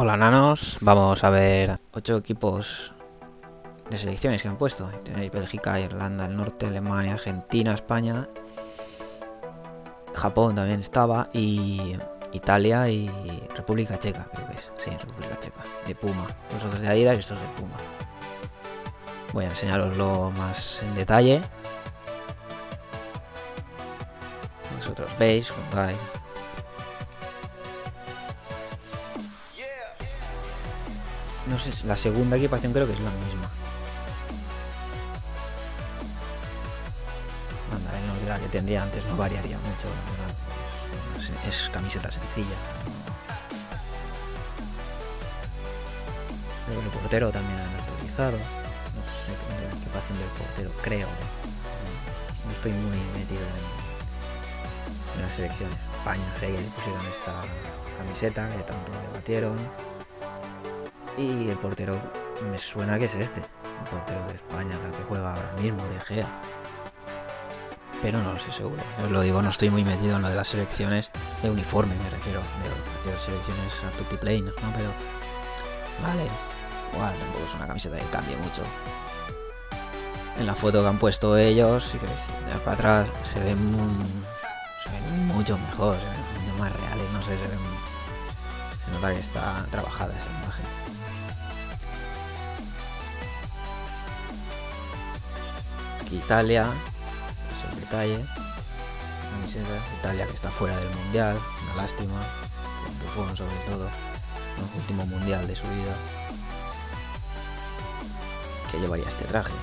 Hola nanos, vamos a ver 8 equipos de selecciones que han puesto. Tenéis Bélgica, Irlanda del Norte, Alemania, Argentina, España, Japón también estaba, y Italia y República Checa, creo que es. Sí, República Checa, de Puma. Nosotros de Adidas y estos de Puma. Voy a enseñaroslo más en detalle. Vosotros veis, juzgáis. No sé, la segunda equipación creo que es la misma. Anda, no, la que tendría antes no variaría mucho, la verdad. Es camiseta sencilla. Creo que el portero también han actualizado. No sé qué equipación del portero, creo. No estoy muy metido en las selecciones. España, sé que pusieron esta camiseta que tanto debatieron. Y el portero me suena que es este, el portero de España, la que juega ahora mismo, De Gea. Pero no lo sé seguro. Os lo digo, no estoy muy metido en lo de las selecciones de uniforme, me refiero. De las selecciones a Tuttiplane, ¿no? Pero vale, igual tampoco es una camiseta que cambie mucho. En la foto que han puesto ellos, si queréis dar para atrás, se ven mucho mejor, se ven mucho más reales, no sé, se nota que está trabajada esa imagen. Aquí Italia, es el detalle. Camiseta, Italia que está fuera del mundial, una lástima, con Buffon sobre todo, el último mundial de su vida, que llevaría este traje.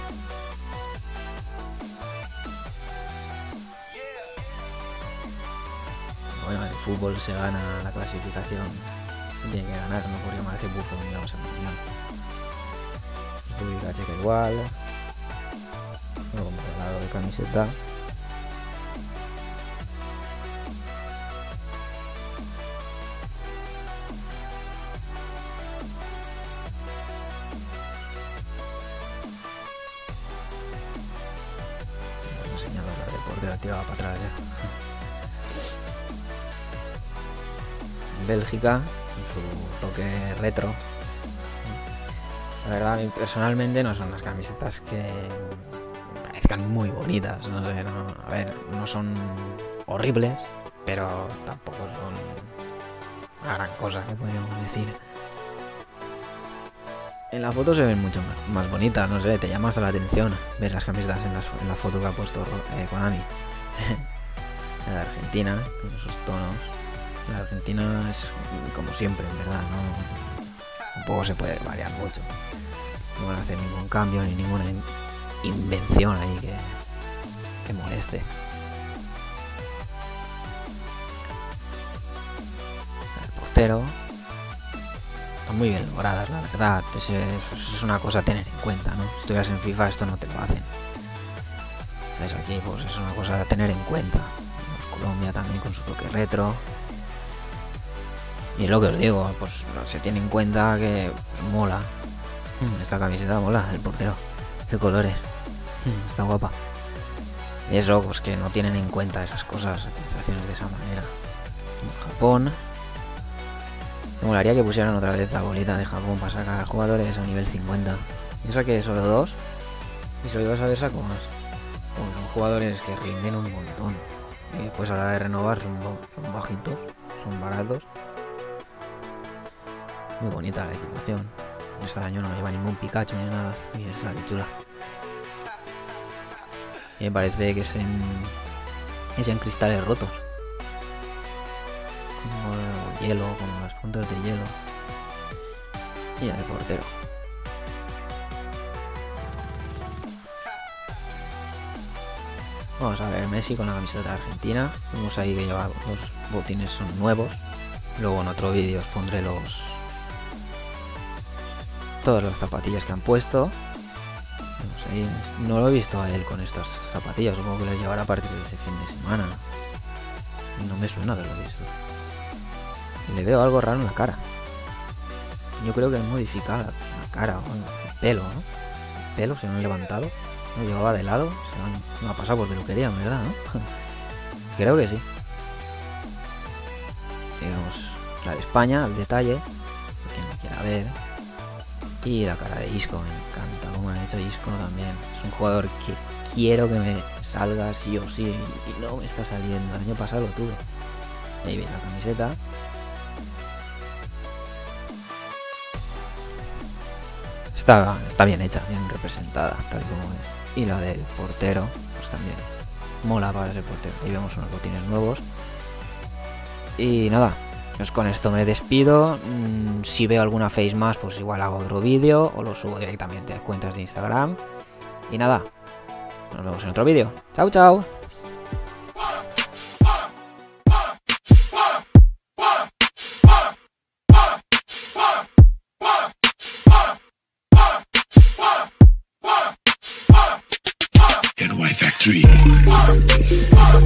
Bueno, el fútbol se gana la clasificación, se tiene que ganar, no por llamarse Buffon, digamos, al mundial. República Checa igual, luego modelado de camiseta. Hemos enseñado la del portero tirada para atrás ya. Bélgica, con su toque retro. La verdad, a mí personalmente no son las camisetas que me parezcan muy bonitas. No sé, no, a ver, no son horribles, pero tampoco son una gran cosa que podríamos decir. En la foto se ven mucho más bonitas, no sé, te llama hasta la atención ver las camisetas en la foto que ha puesto Konami. La de Argentina, con esos tonos. La Argentina es como siempre, en verdad, ¿no? Tampoco se puede variar mucho. No van a hacer ningún cambio ni ninguna invención ahí que moleste. El portero. Están muy bien logradas, la verdad. Es una cosa a tener en cuenta, ¿no? Si estuvieras en FIFA esto no te lo hacen. ¿Sabes? Aquí pues es una cosa a tener en cuenta. Colombia también con su toque retro. Y es lo que os digo, pues se tiene en cuenta que pues, mola. Esta camiseta mola, el portero. Qué colores. Está guapa. Y eso, pues que no tienen en cuenta esas cosas, actualizaciones de esa manera. En Japón. Me molaría que pusieran otra vez la bolita de Japón para sacar jugadores a nivel 50. Yo saqué solo 2. Y solo ibas a ver saco más. Pues son jugadores que rinden un montón. Y después a la hora de renovar son bajitos. Son baratos. Muy bonita la equipación. Este año no me lleva ningún Pikachu ni nada. Y es la chula. Y me parece que es en cristales rotos. Como hielo, como las puntas de hielo. Y el portero. Vamos a ver, Messi con la camiseta de Argentina. Vemos ahí que lleva los botines son nuevos. Luego en otro vídeo os pondré todas las zapatillas que han puesto. No lo he visto a él con estas zapatillas, supongo que las llevará a partir de este fin de semana. No me suena de haberlo visto. Le veo algo raro en la cara. Yo creo que han modificado la cara, bueno, el pelo, ¿no? El pelo se lo han levantado. Lo llevaba de lado, se me ha pasado por peluquería, en verdad, ¿no? Creo que sí. Digamos, la de España, el detalle, a ver. Y la cara de Isco, me encanta como han hecho Isco también. Es un jugador que quiero que me salga sí o sí y no me está saliendo. El año pasado lo tuve. Ahí veis la camiseta. Está bien hecha, bien representada, tal como es. Y la del portero, pues también mola para ese portero. Ahí vemos unos botines nuevos. Y nada, pues con esto me despido. Si veo alguna face más, pues igual hago otro vídeo o lo subo directamente a cuentas de Instagram. Y nada, nos vemos en otro vídeo. Chao, chao. Factory.